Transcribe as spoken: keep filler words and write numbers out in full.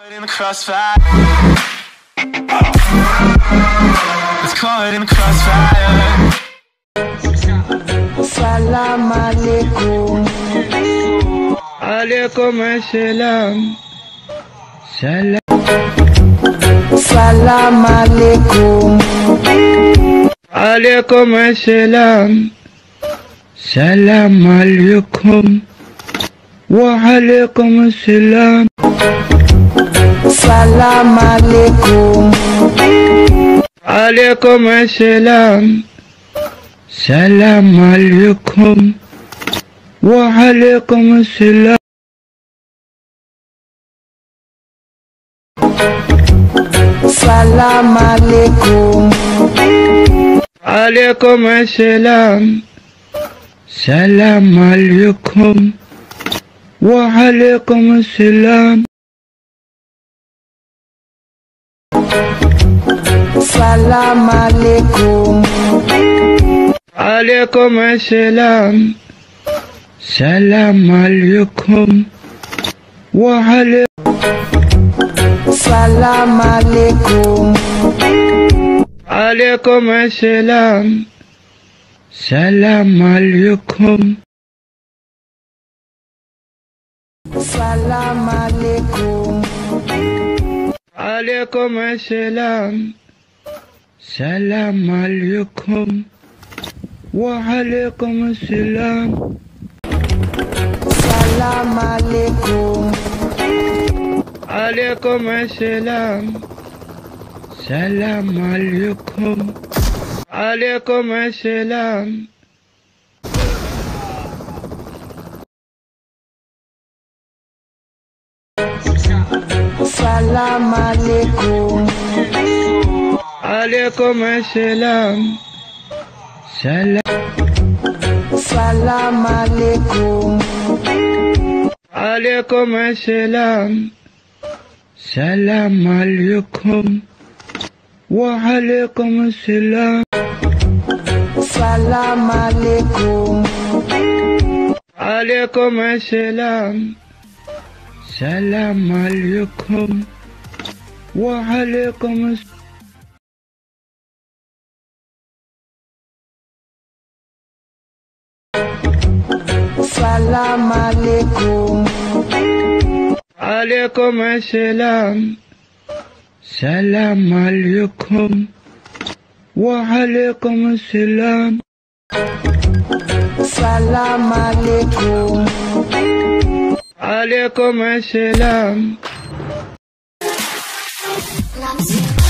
In the crossfire. It's caught in the crossfire. Salam alaikum. Alaikum assalam. Salam. Salam alaikum. Alaikum assalam. Salam alaikum. Wa alaikum assalam. Salam alaikum. Alaikum assalam. Salam alaikum. Wa alaikum assalam. Salam alaikum. Alaikum assalam. Salam alaikum. Wa alaikum assalam. Salam alaikum. Alaikum assalam. Salam alaikum. Wa alaikum. Salam alaikum. Alaikum assalam. Salam alaikum. Salam alaikum. Alaikum assalam. Salam alaikum. Wa alaikum assalam. Salam alaikum. Alaikum assalam. Salam alaikum. Alaikum assalam. Salam alaikum. Alaikum assalam. Salam. Salam alaikum. Alaikum assalam. Salam alaikum. Wa alaikum assalam. Salam alaikum. Alaikum assalam. Salam alaikum. Wa alaikum assalam. Salam alaikum. Alaikum assalam. Salam alaikum. Wa alaikum assalam. Salam alaikum. Alaikum assalam.